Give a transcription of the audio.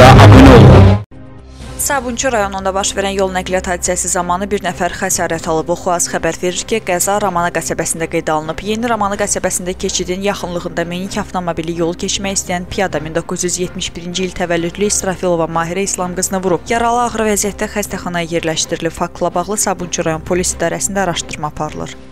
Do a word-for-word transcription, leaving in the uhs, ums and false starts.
kanalımıza abone olun. Sabunçu rayonunda baş verən yol nəqliyyat hadisəsi zamanı bir nəfər xəsarət alıb. Oxuaz xəbər verir ki, qəza Ramana qəsəbəsində qeydə alınıb. Yeni Ramana qəsəbəsində keçidin yaxınlığında minik avtomobili yolu keçmək istəyən piyada min doqquz yüz yetmiş birinci il təvəllüdlü İsrafilova Mahirə İslam qızını vurub. Yaralı ağır vəziyyətdə xəstəxanaya yerləşdirilib. Faktla bağlı Sabunçu rayon polis idarəsində araşdırma aparılır.